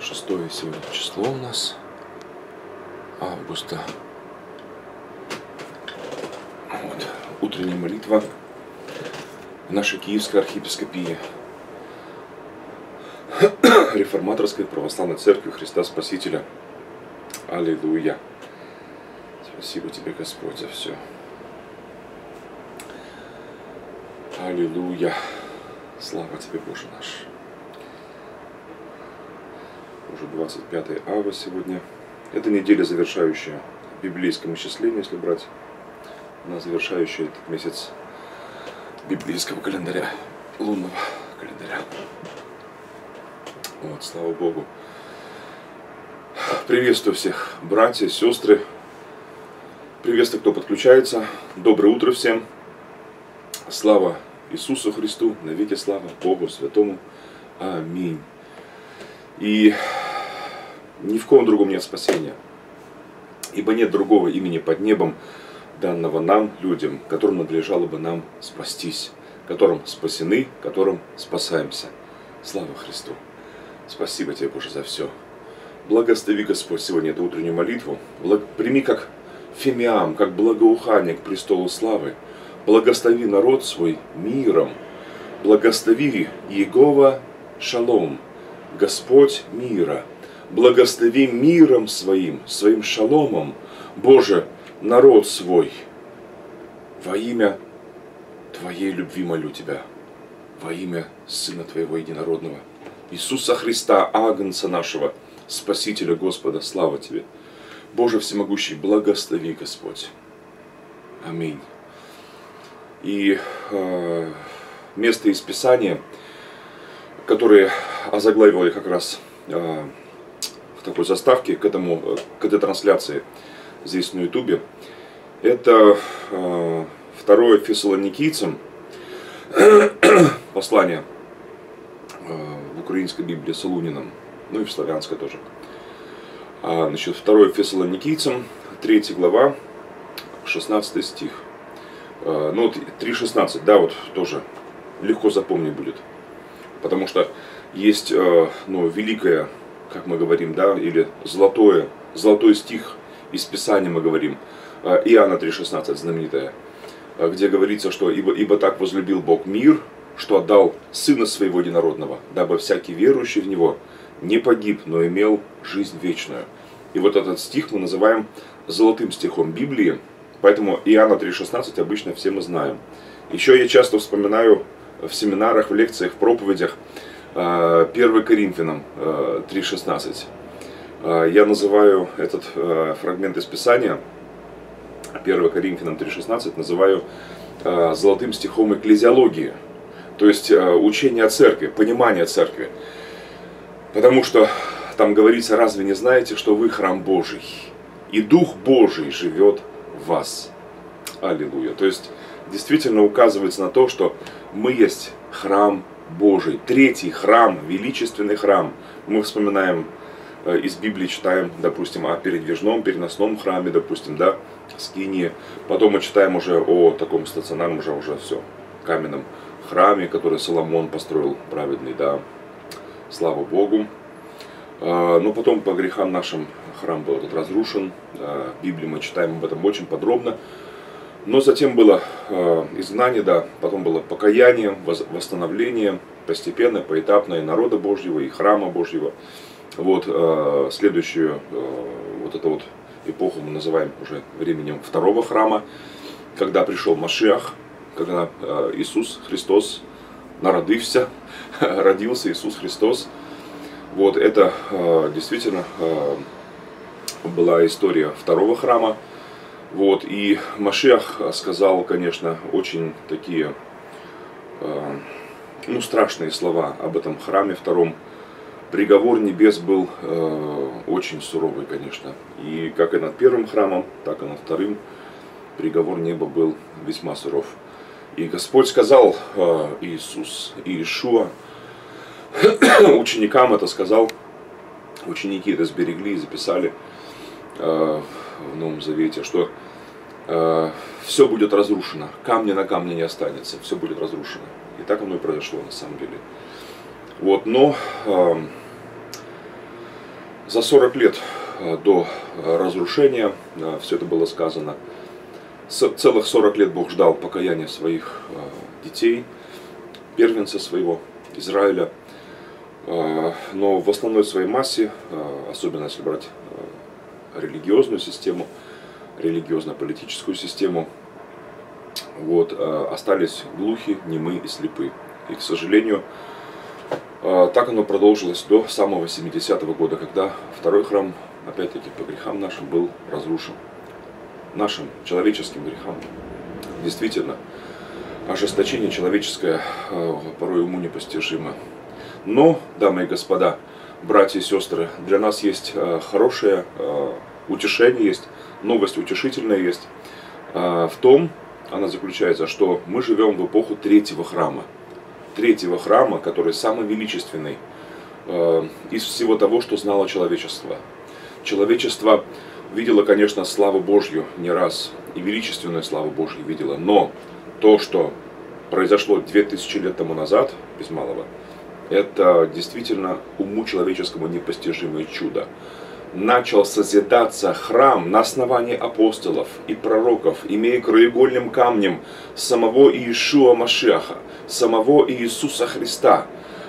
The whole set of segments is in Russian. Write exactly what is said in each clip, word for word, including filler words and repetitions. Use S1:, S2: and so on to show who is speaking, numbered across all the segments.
S1: шестое сегодня число у нас августа. Вот. Утренняя молитва в нашей Киевской архиепископии Реформаторской православной церкви Христа Спасителя. Аллилуйя! Спасибо тебе, Господь, за все. Аллилуйя! Слава тебе, Боже наш! Уже двадцать пятое ава сегодня. Это неделя, завершающая библейское исчисление, если брать. Она завершающая этот месяц библейского календаря, лунного календаря. Вот, слава Богу. Приветствую всех, братья, сестры. Приветствую, кто подключается. Доброе утро всем. Слава Иисусу Христу, навеки слава Богу Святому. Аминь. И ни в ком другом нет спасения, ибо нет другого имени под небом, данного нам, людям, которым надлежало бы нам спастись, которым спасены, которым спасаемся. Слава Христу! Спасибо тебе, Боже, за все. Благослови, Господь, сегодня эту утреннюю молитву. Прими как фимиам, как благоухание к престолу славы. Благослови народ свой миром. Благослови Иегова шалом, Господь мира. Благослови миром своим, своим шаломом, Боже, народ свой. Во имя Твоей любви молю Тебя, во имя Сына Твоего Единородного, Иисуса Христа, Агнца нашего, Спасителя Господа, слава Тебе. Боже всемогущий, благослови, Господь. Аминь. И э, место из Писания, которые озаглавил я как раз э, в такой заставке к, этому, к этой трансляции здесь на ютубе, это э, второе Фессалоникийцам послание э, в украинской Библии Солунином, ну и в славянской тоже. А, значит, второе Фессалоникийцам, третья глава, шестнадцатый стих. Э, ну, три шестнадцать, да, вот тоже легко запомнить будет. Потому что есть э, ну, великое, как мы говорим, да, или золотое, золотой стих из Писания мы говорим, э, Иоанна три шестнадцать, знаменитая, э, где говорится, что ибо, ибо так возлюбил Бог мир, что отдал Сына Своего Единородного, дабы всякий верующий в Него не погиб, но имел жизнь вечную. И вот этот стих мы называем золотым стихом Библии, поэтому Иоанна три шестнадцать обычно все мы знаем. Еще я часто вспоминаю в семинарах, в лекциях, в проповедях первое Коринфянам три шестнадцать. Я называю этот фрагмент из Писания, первое Коринфянам три шестнадцать, называю золотым стихом экклезиологии, то есть учение о церкви, понимание церкви. Потому что там говорится: разве не знаете, что вы храм Божий, и Дух Божий живет в вас? Аллилуйя. То есть действительно указывается на то, что мы есть храм Божий, третий храм, величественный храм. Мы вспоминаем э, из Библии, читаем, допустим, о передвижном, переносном храме, допустим, да, скинии. Потом мы читаем уже о таком стационарном, уже, уже все, каменном храме, который Соломон построил, праведный, да, слава Богу. Э, но потом по грехам нашим храм был этот разрушен. Э, в Библии мы читаем об этом очень подробно. Но затем было э, изгнание, да, потом было покаяние, восстановление, постепенно, поэтапное народа Божьего и храма Божьего. Вот э, следующую э, вот эту вот эпоху мы называем уже временем второго храма, когда пришел Машиах, когда э, Иисус Христос народився, родился Иисус Христос. Вот это э, действительно э, была история второго храма. Вот, и Машиах сказал, конечно, очень такие, э, ну, страшные слова об этом храме втором. Приговор небес был э, очень суровый, конечно. И как и над первым храмом, так и над вторым приговор неба был весьма суров. И Господь сказал, э, Иисус, Иешуа, ученикам это сказал, ученики это сберегли и записали э, в Новом Завете, что э, все будет разрушено, камня на камне не останется, все будет разрушено. И так оно и произошло на самом деле. Вот, но э, За сорок лет до разрушения все это было сказано. Целых сорок лет Бог ждал покаяния своих детей, первенца своего, Израиля. Но в основной своей массе, особенно если брать религиозную систему, религиозно-политическую систему, вот, остались глухи, немы и слепы. И, к сожалению, так оно продолжилось до самого семидесятого года, когда второй храм, опять-таки по грехам нашим, был разрушен. Нашим человеческим грехам. Действительно, ожесточение человеческое порой уму непостижимо. Но, дамы и господа, братья и сестры, для нас есть хорошее утешение, есть новость утешительная есть в том, она заключается, что мы живем в эпоху третьего храма. Третьего храма, который самый величественный из всего того, что знало человечество. Человечество видело, конечно, славу Божью не раз, и величественную славу Божью видело, но то, что произошло две тысячи лет тому назад, без малого, это действительно уму человеческому непостижимое чудо. Начал созидаться храм на основании апостолов и пророков, имея краеугольным камнем самого Иешуа Машиаха, самого Иисуса Христа,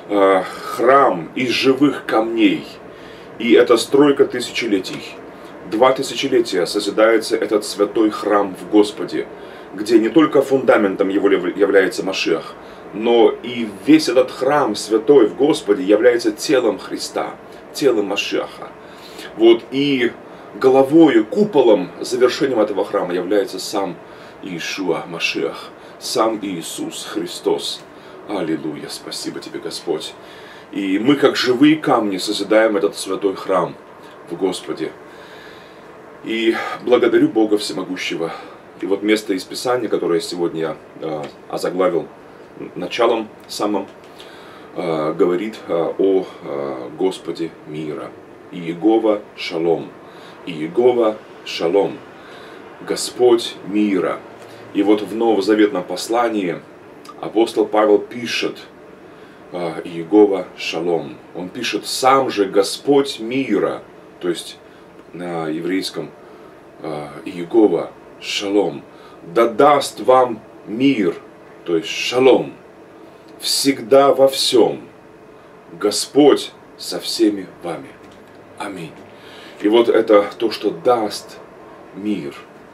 S1: храм из живых камней. И это стройка тысячелетий. Два тысячелетия созидается этот святой храм в Господе, где не только фундаментом его является Машиах, но и весь этот храм святой в Господе является телом Христа, телом Машиаха. Вот, и головой, куполом, завершением этого храма является сам Иешуа Машиах, сам Иисус Христос. Аллилуйя, спасибо тебе, Господь. И мы, как живые камни, созидаем этот святой храм в Господе. И благодарю Бога Всемогущего. И вот место из Писания, которое сегодня я э, озаглавил началом самым, э, говорит э, о э, Господе мира. Иегова Шалом. Иегова Шалом. Господь мира. И вот в новозаветном послании апостол Павел пишет э, Иегова Шалом. Он пишет: сам же Господь мира. То есть на еврейском э, Иегова Шалом. Да даст вам мир. То есть шалом. Всегда во всем. Господь со всеми вами. Аминь. И вот это то, что даст мир.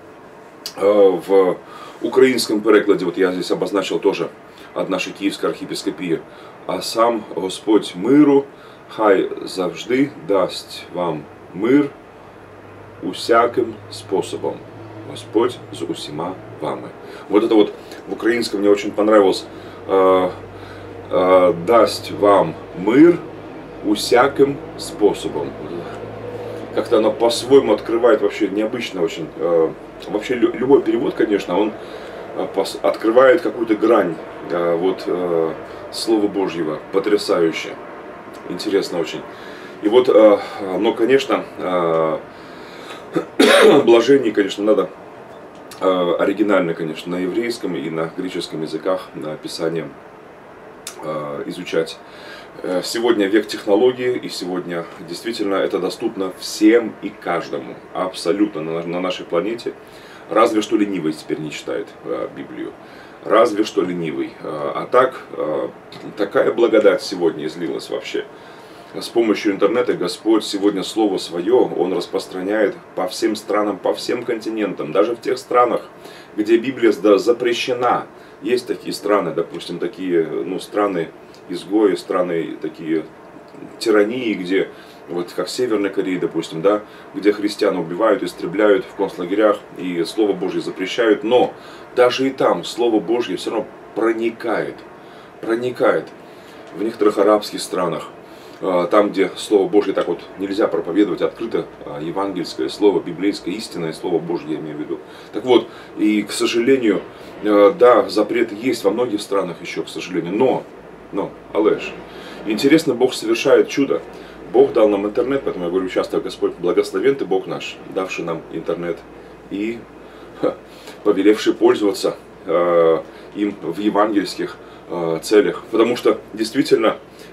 S1: В украинском перекладе, вот я здесь обозначил тоже от нашей Киевской архиепископии, а сам Господь миру, хай завжди дасть вам мир усяким способом. Господь з усіма вами. Вот это вот в украинском мне очень понравилось. Э, э, дасть вам мир усяким способом. Как-то оно по-своему открывает вообще необычно очень. Э, вообще любой перевод, конечно, он э, пос, открывает какую-то грань э, вот, э, Слова Божьего. Потрясающе. Интересно очень. И вот, э, но, конечно, э, блажение, конечно, надо э, оригинально, конечно, на еврейском и на греческом языках на Писание э, изучать. Сегодня век технологий, и сегодня действительно это доступно всем и каждому, абсолютно на, на нашей планете. Разве что ленивый теперь не читает э, Библию. Разве что ленивый. А так, э, такая благодать сегодня излилась вообще. С помощью интернета Господь сегодня Слово Свое, Он распространяет по всем странам, по всем континентам. Даже в тех странах, где Библия запрещена. Есть такие страны, допустим, такие ну, страны изгои, страны такие тирании, где, вот как Северная Корея, допустим, да, где христиан убивают, истребляют в концлагерях и Слово Божье запрещают. Но даже и там Слово Божье все равно проникает, проникает в некоторых арабских странах. Там, где Слово Божье так вот нельзя проповедовать открыто, евангельское слово, библейское, истинное Слово Божье, я имею в виду. Так вот, и, к сожалению, да, запрет есть во многих странах еще, к сожалению, но, но, алеш, интересно, Бог совершает чудо. Бог дал нам интернет, поэтому я говорю часто: Господь, благословен Ты, Бог наш, давший нам интернет и ха, повелевший пользоваться э, им в евангельских э, целях. Потому что, действительно,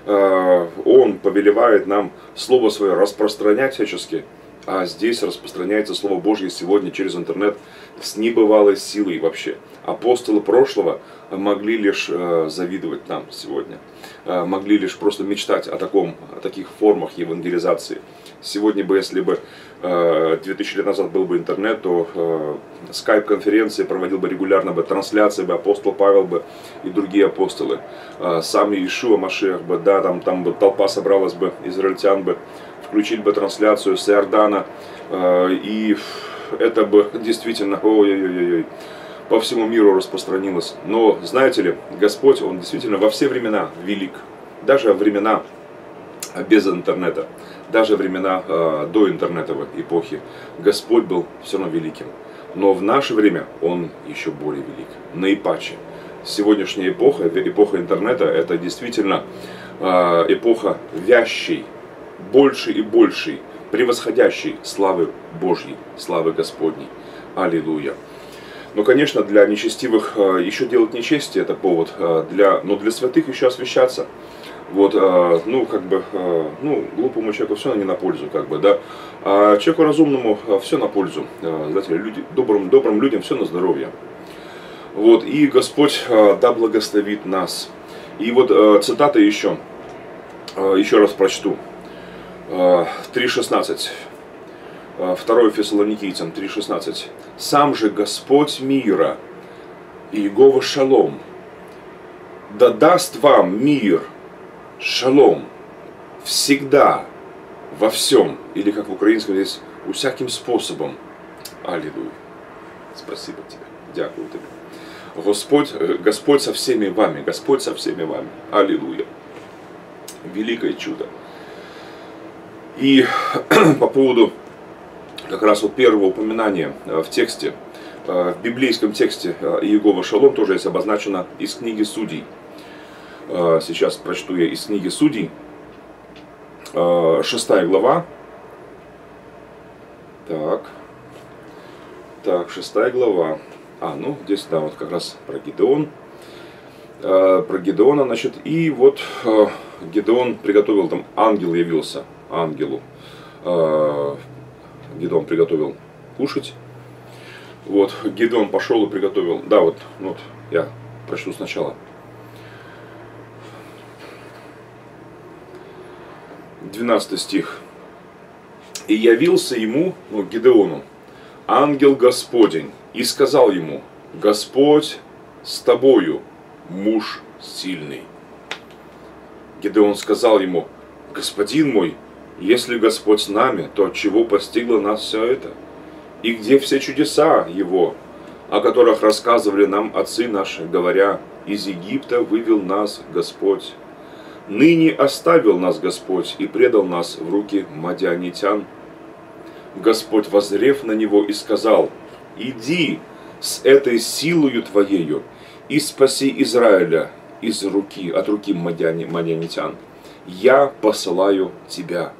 S1: Он повелевает нам Слово Свое распространять всячески, а здесь распространяется Слово Божье сегодня через интернет с небывалой силой вообще. Апостолы прошлого могли лишь завидовать нам сегодня, могли лишь просто мечтать о, таком, о таких формах евангелизации. Сегодня бы, если бы две тысячи лет назад был бы интернет, то скайп-конференции проводил бы регулярно бы трансляции, бы апостол Павел бы и другие апостолы. Сам Иешуа Машиах бы, да, там, там бы толпа собралась бы, израильтян бы, включить бы трансляцию с Иордана, и это бы действительно, ой-ой-ой, по всему миру распространилось. Но, знаете ли, Господь, Он действительно во все времена велик, даже времена без интернета, даже времена э, до интернетовой эпохи, Господь был все равно великим. Но в наше время Он еще более велик, наипаче. Сегодняшняя эпоха, эпоха интернета, это действительно э, эпоха вящей, больше и большей, превосходящей славы Божьей, славы Господней. Аллилуйя. Но, конечно, для нечестивых э, еще делать нечестие это повод, э, для, но для святых еще освящаться. Вот, ну, как бы, ну, глупому человеку все не на пользу, как бы, да, а человеку разумному все на пользу, знаете, люди, добрым, добрым людям все на здоровье. Вот, и Господь, да, благословит нас. И вот цитата еще, еще раз прочту, три шестнадцать, второе Фессалоникийцам три шестнадцать. «Сам же Господь мира, Иегова Шалом, да даст вам мир, шалом, всегда, во всем», или как в украинском здесь, «усяким способом». Аллилуйя. Спасибо тебе, дякую тебе. Господь, Господь со всеми вами, Господь со всеми вами. Аллилуйя. Великое чудо. И по поводу как раз вот первого упоминания в тексте, в библейском тексте Иегова Шалом тоже есть обозначено из книги Судей. Сейчас прочту я из книги Судей, шестая глава. Так, так, шестая глава. А, ну, здесь, да, вот как раз про Гидеон. Про Гидеона, значит, и вот Гидеон приготовил, там ангел явился, ангелу. Гидеон приготовил кушать. Вот, Гидеон пошел и приготовил, да, вот, вот, я прочту сначала. двенадцатый стих. «И явился ему, ну, Гидеону, ангел Господень, и сказал ему: Господь с тобою, муж сильный. Гидеон сказал ему: Господин мой, если Господь с нами, то отчего постигло нас все это? И где все чудеса Его, о которых рассказывали нам отцы наши, говоря: из Египта вывел нас Господь? Ныне оставил нас Господь и предал нас в руки мадианитян. Господь, воззрев на него, и сказал: иди с этой силою твоею и спаси Израиля из руки, от руки мадианитян. Я посылаю тебя».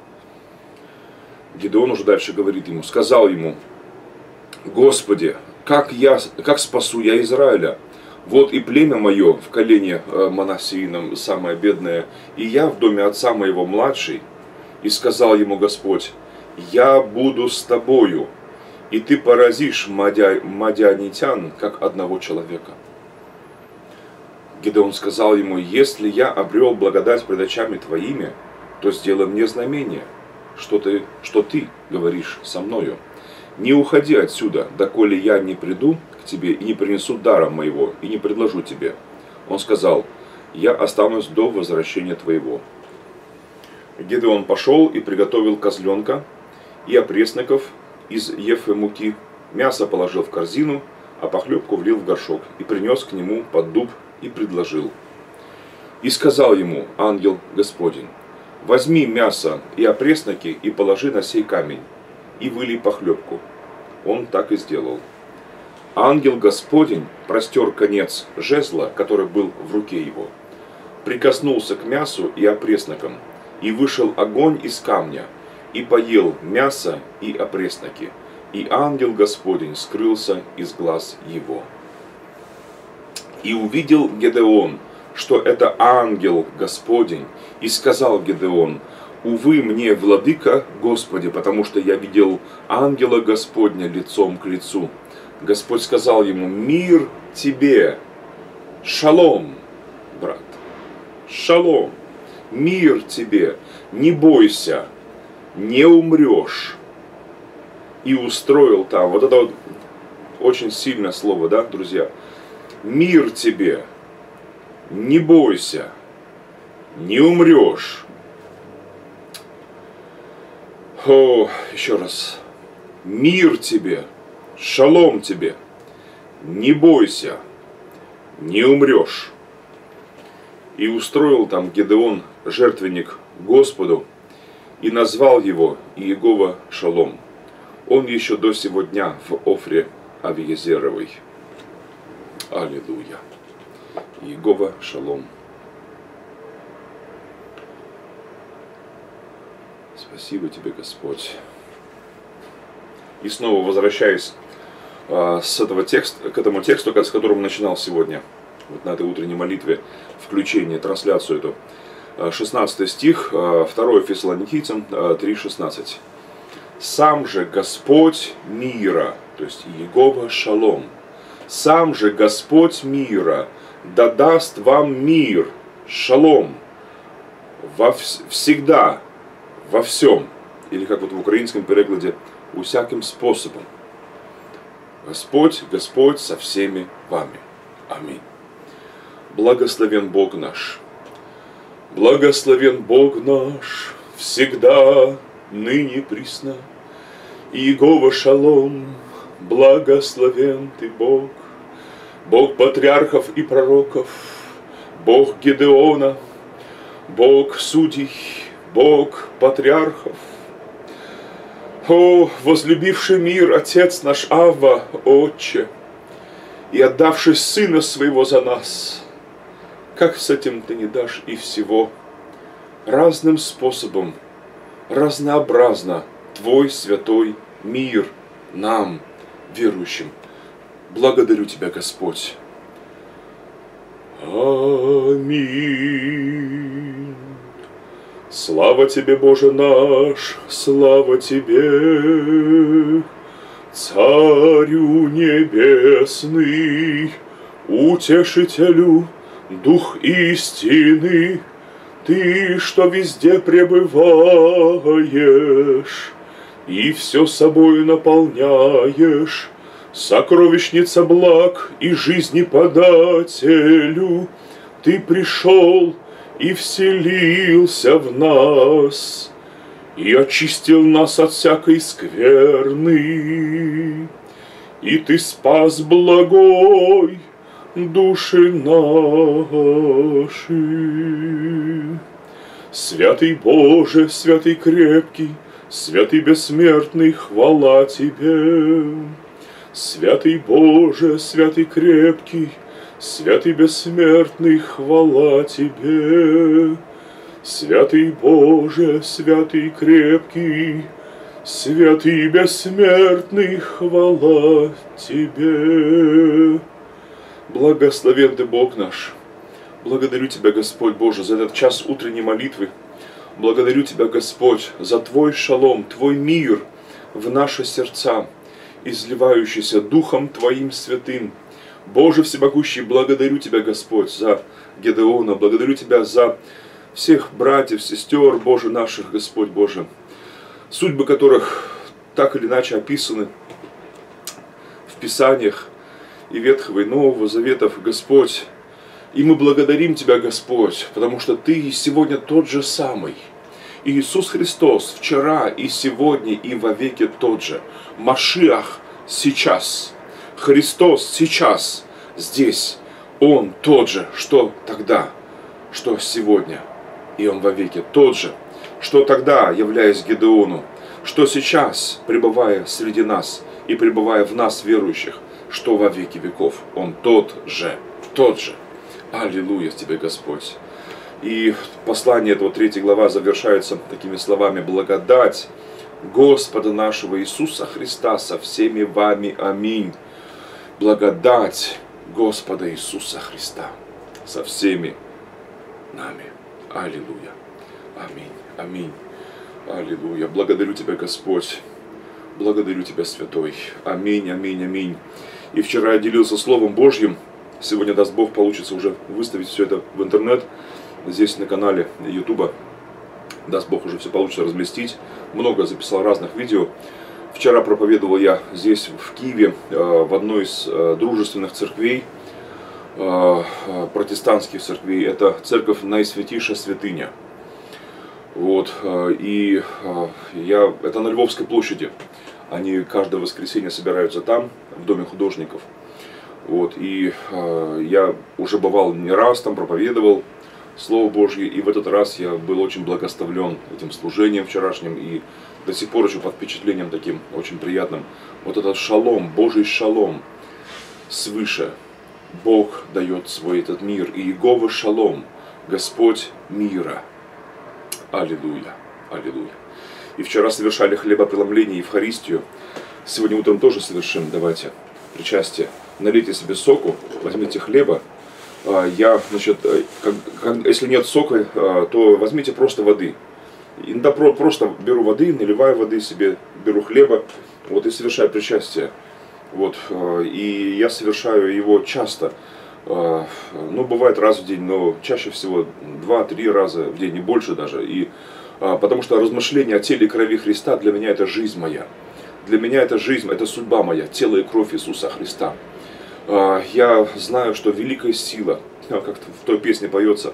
S1: Гидеон уже дальше говорит ему, сказал ему: Господи, как, я, как спасу я Израиля? Вот и племя мое в колене Манассеином самое бедное, и я в доме отца моего младший. И сказал ему Господь: я буду с тобою, и ты поразишь мадя... мадианитян, как одного человека. Гидеон сказал ему: если я обрел благодать пред очами твоими, то сделай мне знамение, что ты, что ты говоришь со мною. Не уходи отсюда, доколе я не приду к тебе и не принесу дара моего, и не предложу тебе. Он сказал: я останусь до возвращения твоего. Гидеон пошел и приготовил козленка и опресноков из ефы муки, мясо положил в корзину, а похлебку влил в горшок, и принес к нему под дуб и предложил. И сказал ему ангел Господень: возьми мясо и опресноки и положи на сей камень, и вылей похлебку. Он так и сделал. Ангел Господень простер конец жезла, который был в руке его, прикоснулся к мясу и опреснокам, и вышел огонь из камня, и поел мясо и опресноки, и ангел Господень скрылся из глаз его. И увидел Гидеон, что это ангел Господень. И сказал Гедеон: увы мне, владыка Господи, потому что я видел ангела Господня лицом к лицу. Господь сказал ему: мир тебе, шалом, брат, шалом, мир тебе, не бойся, не умрешь. И устроил там, вот это вот очень сильное слово, да, друзья, мир тебе, не бойся, не умрешь. О, еще раз, мир тебе, шалом тебе, не бойся, не умрешь. И устроил там Гедеон жертвенник Господу, и назвал его Иегова Шалом. Он еще до сего дня в Офре Авиезеровой. Аллилуйя. Иегова Шалом. Спасибо тебе, Господь. И снова возвращаясь а, с этого текста, к этому тексту, с которым начинал сегодня, вот на этой утренней молитве, включение, трансляцию эту, шестнадцатый стих, второе Фессалоникийцам три шестнадцать. «Сам же Господь мира», то есть Иегова Шалом, «сам же Господь мира да даст вам мир, шалом, во вс- всегда, во всем», или как вот в украинском перекладе, «у всяким способом». Господь, Господь со всеми вами. Аминь. Благословен Бог наш. Благословен Бог наш всегда, ныне присно. Иегова Шалом, благословен ты Бог, Бог патриархов и пророков, Бог Гедеона, Бог судей, Бог патриархов. О, возлюбивший мир, Отец наш Авва, Отче, и отдавший Сына Своего за нас, как с этим ты не дашь и всего, разным способом, разнообразно Твой святой мир нам, верующим. Благодарю Тебя, Господь. Аминь. Слава Тебе, Боже наш, слава Тебе, Царю небесный, Утешителю, Дух истины, Ты, что везде пребываешь, и все собой наполняешь, сокровищница благ и жизни подателю, Ты пришел и вселился в нас, и очистил нас от всякой скверны, и Ты спас благой души наши. Святый Боже, святый крепкий, святый бессмертный, хвала Тебе. Святый Боже, святый крепкий, святый бессмертный, хвала Тебе. Святый Боже, святый крепкий, святый бессмертный, хвала Тебе. Благословен Ты, Бог наш. Благодарю Тебя, Господь Боже, за этот час утренней молитвы. Благодарю Тебя, Господь, за Твой шалом, Твой мир в наши сердца, изливающийся Духом Твоим святым. Боже всемогущий, благодарю Тебя, Господь, за Гедеона, благодарю Тебя за всех братьев, сестер, Боже, наших, Господь Боже, судьбы которых так или иначе описаны в Писаниях и Ветхого и Нового Заветов, Господь. И мы благодарим Тебя, Господь, потому что Ты сегодня тот же самый. Иисус Христос вчера и сегодня и вовеки тот же. Машиах сейчас. Христос сейчас здесь. Он тот же, что тогда, что сегодня. И Он вовеки тот же, что тогда, являясь Гедеону, что сейчас, пребывая среди нас и пребывая в нас, верующих, что во веки веков. Он тот же, тот же. Аллилуйя Тебе, Господь. И послание этого третьей глава завершается такими словами: благодать Господа нашего Иисуса Христа со всеми вами. Аминь. Благодать Господа Иисуса Христа со всеми нами. Аллилуйя. Аминь. Аминь. Аллилуйя. Благодарю Тебя, Господь. Благодарю Тебя, Святой. Аминь, аминь, аминь. И вчера я делился Словом Божьим. Сегодня, даст Бог, получится уже выставить все это в интернет. Здесь на канале Ютуба. Даст Бог, уже все получится разместить. Много записал разных видео. Вчера проповедовал я здесь, в Киеве, в одной из дружественных церквей, протестантских церквей. Это церковь Наисвятейшая Святыня. Вот. И я, это на Львовской площади. Они каждое воскресенье собираются там, в Доме художников. Вот. И я уже бывал не раз там, проповедовал Слово Божье. И в этот раз я был очень благословлен этим служением вчерашним. И до сих пор еще под впечатлением таким очень приятным. Вот этот шалом, Божий шалом свыше. Бог дает свой этот мир. И Иегова шалом, Господь мира. Аллилуйя. Аллилуйя. И вчера совершали хлебопреломление и Евхаристию. Сегодня утром тоже совершим. Давайте причастие. Налейте себе соку, возьмите хлеба. Я, значит, как, как, если нет сока, то возьмите просто воды. Иногда просто беру воды, наливаю воды себе, беру хлеба, вот и совершаю причастие. Вот, и я совершаю его часто. Ну, бывает раз в день, но чаще всего два-три раза в день, не больше даже. И, потому что размышление о теле и крови Христа для меня это жизнь моя. Для меня это жизнь, это судьба моя, тело и кровь Иисуса Христа. Я знаю, что великая сила, как в той песне поется,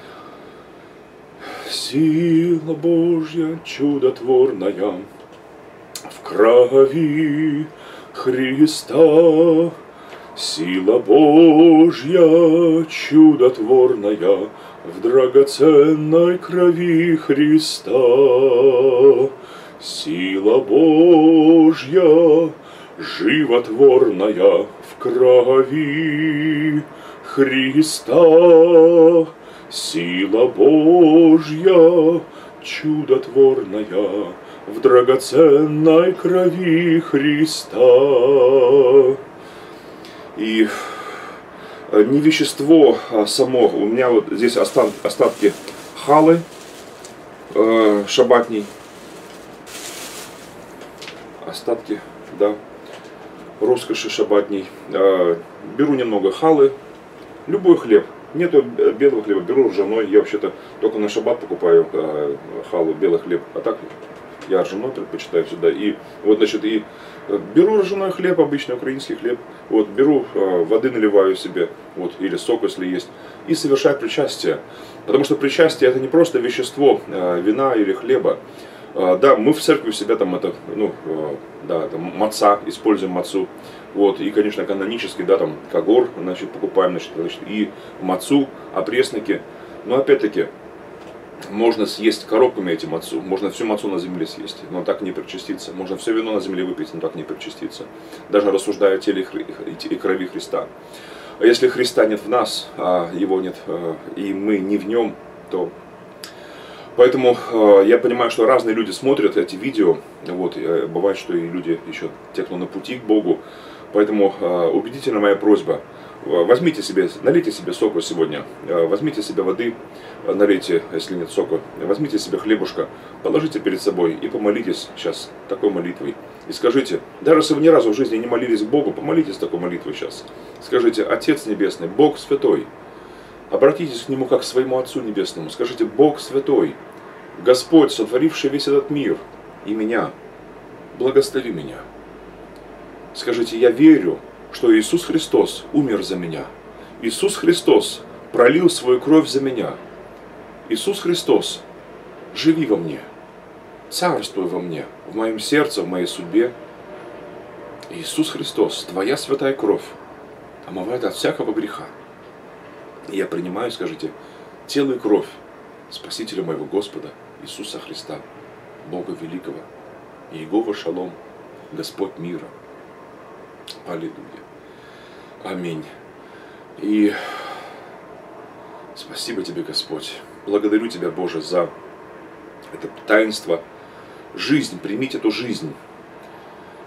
S1: сила Божья чудотворная в крови Христа, сила Божья чудотворная в драгоценной крови Христа, сила Божья животворная в крови Христа, сила Божья чудотворная в драгоценной крови Христа. И не вещество само, у меня вот здесь остатки халы э, шаббатней, остатки, да, роскоши шаббатней. Э, беру немного халы, любой хлеб. Нету белого хлеба, беру ржаной. Я вообще-то только на шаббат покупаю э, халу, белый хлеб. А так я ржаной предпочитаю сюда. И вот, значит, и беру ржаной хлеб, обычный украинский хлеб. Вот, беру э, воды, наливаю себе, вот, или сок, если есть, и совершаю причастие. Потому что причастие это не просто вещество э, вина или хлеба. Э, да, мы в церкви у себя там это, ну, э, да, это маца, используем мацу. Вот, и, конечно, канонически, да, там, кагор, значит, покупаем, значит, значит, и мацу, опресники. Но, опять-таки, можно съесть коробками эти мацу, можно всю мацу на земле съесть, но так не причаститься. Можно все вино на земле выпить, но так не причаститься. Даже рассуждая о теле и крови Христа. А если Христа нет в нас, а его нет, и мы не в нем, то... Поэтому э, я понимаю, что разные люди смотрят эти видео. Вот, э, бывает, что и люди еще, те, кто на пути к Богу. Поэтому э, убедительно моя просьба. Возьмите себе, налейте себе соку сегодня. Э, возьмите себе воды, э, налейте, если нет сока. Возьмите себе хлебушка, положите перед собой и помолитесь сейчас такой молитвой. И скажите, даже если вы ни разу в жизни не молились к Богу, помолитесь такой молитвой сейчас. Скажите: Отец Небесный, Бог Святой. Обратитесь к Нему как к своему Отцу Небесному. Скажите: Бог Святой, Господь, сотворивший весь этот мир и меня, благослови меня. Скажите: я верю, что Иисус Христос умер за меня. Иисус Христос пролил свою кровь за меня. Иисус Христос, живи во мне, царствуй во мне, в моем сердце, в моей судьбе. Иисус Христос, Твоя святая кровь омывает от всякого греха. И я принимаю, скажите, тело и кровь Спасителя моего Господа Иисуса Христа, Бога Великого, Иегова Шалом, Господь мира. Аллилуйя. Аминь. И спасибо Тебе, Господь. Благодарю Тебя, Боже, за это таинство. Жизнь, примите эту жизнь.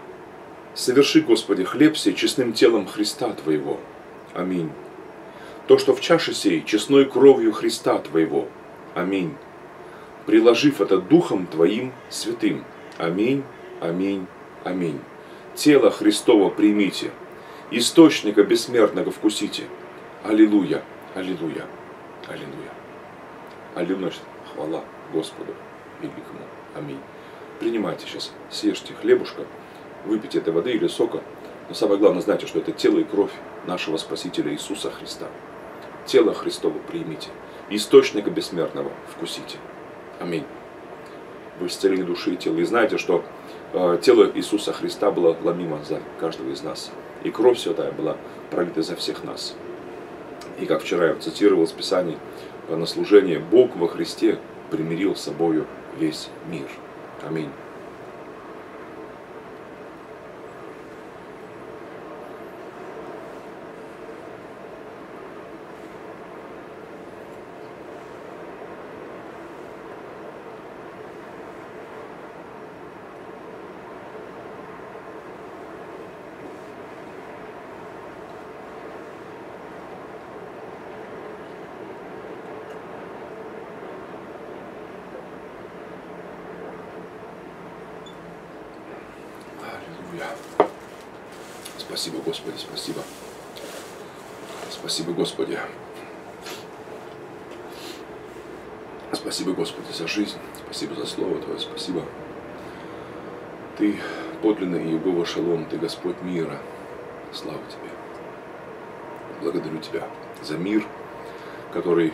S1: Соверши, Господи, хлеб сей честным телом Христа Твоего. Аминь. то, что в чаше сей, честной кровью Христа Твоего. Аминь. Приложив это Духом Твоим святым. Аминь, аминь, аминь. Тело Христово примите, источника бессмертного вкусите. Аллилуйя, аллилуйя, аллилуйя. Аллилуйя, хвала Господу великому. Аминь. Принимайте сейчас, съешьте хлебушка, выпейте этой воды или сока. Но самое главное, знайте, что это тело и кровь нашего Спасителя Иисуса Христа. Тело Христово примите, источника бессмертного вкусите. Аминь. Вы исцелили души и тела. И знаете, что э, тело Иисуса Христа было ломимо за каждого из нас. И кровь святая была пролита за всех нас. И как вчера я цитировал из Писаний э, на служении, Бог во Христе примирил с собою весь мир. Аминь. Спасибо, Господи, спасибо. Спасибо, Господи. Спасибо, Господи, за жизнь. Спасибо за Слово Твое. Спасибо. Ты подлинный Иегова Шалом. Ты Господь мира. Слава Тебе. Благодарю Тебя за мир, который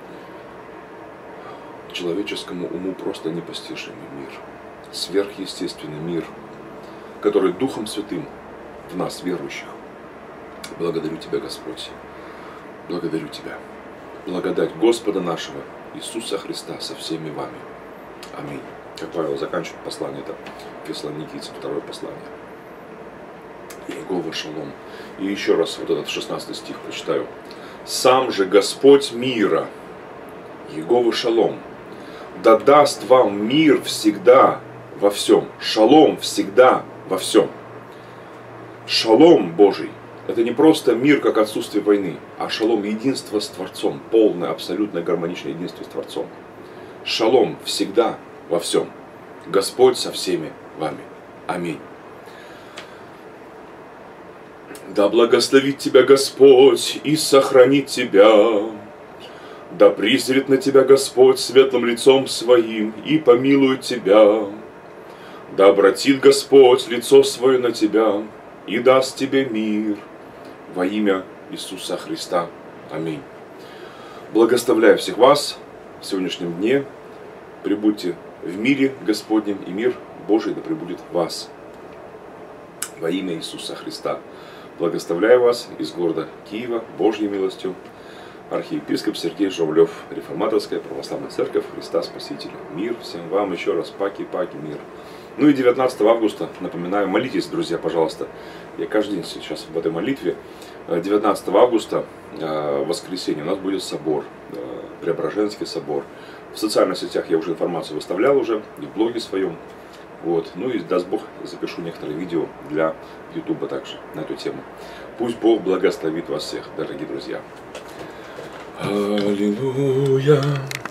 S1: человеческому уму просто непостижимый мир. Сверхъестественный мир, который Духом Святым в нас, верующих. Благодарю Тебя, Господь. Благодарю Тебя. Благодать Господа нашего Иисуса Христа со всеми вами. Аминь. Как Павел заканчивает послание, это Фессалоникийцам, второе послание. Иегова Шалом. И еще раз вот этот шестнадцатый стих прочитаю. «Сам же Господь мира, Иегова Шалом, да даст вам мир всегда во всем». Шалом всегда во всем. Шалом Божий — это не просто мир, как отсутствие войны, а шалом — единство с Творцом, полное, абсолютно гармоничное единство с Творцом. Шалом всегда во всем. Господь со всеми вами. Аминь. Да благословит тебя Господь и сохранит тебя. Да призрит на тебя Господь светлым лицом своим и помилует тебя. Да обратит Господь лицо свое на тебя и даст тебе мир во имя Иисуса Христа. Аминь. Благословляю всех вас в сегодняшнем дне. Прибудьте в мире Господнем, и мир Божий да пребудет в вас. Во имя Иисуса Христа. Благословляю вас из города Киева Божьей милостью. Архиепископ Сергей Журавлев, Реформаторская Православная Церковь Христа Спасителя. Мир всем вам еще раз, паки-паки, мир. Ну и девятнадцатого августа, напоминаю, молитесь, друзья, пожалуйста. Я каждый день сейчас в этой молитве. девятнадцатого августа, воскресенье, у нас будет собор, Преображенский собор. В социальных сетях я уже информацию выставлял уже, и в блоге своем. Вот. Ну и даст Бог, запишу некоторые видео для Ютуба также на эту тему. Пусть Бог благословит вас всех, дорогие друзья. Аллилуйя.